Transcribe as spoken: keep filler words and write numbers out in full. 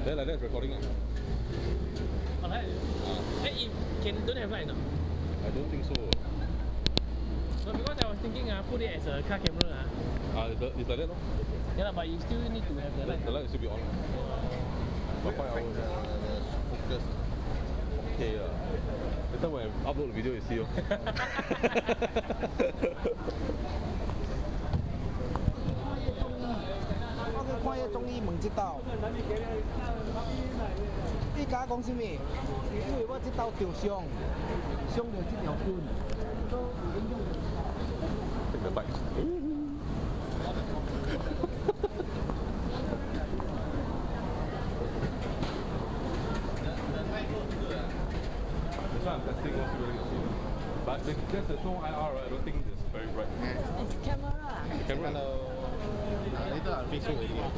Then like that's recording. Uh. Oh, like, uh. Hey, it can don't have light, no? I don't think so. No, because I was thinking, uh, put it as a car camera. Uh. Ah, it's, it's like that, no? Yeah, but you still need to have the light. The light should be on. For five hours. Focus. Okay. Uh. Later when I upload the video, you see. 我去看迄中医问这道，你甲我讲啥物？因为我这道着伤，伤着这条筋。 Take the bike. This one I'm testing was really good. But the, that's the no I R, right? I don't think it's very bright. It's camera. Camera? Hello. Later I'll fix it with you.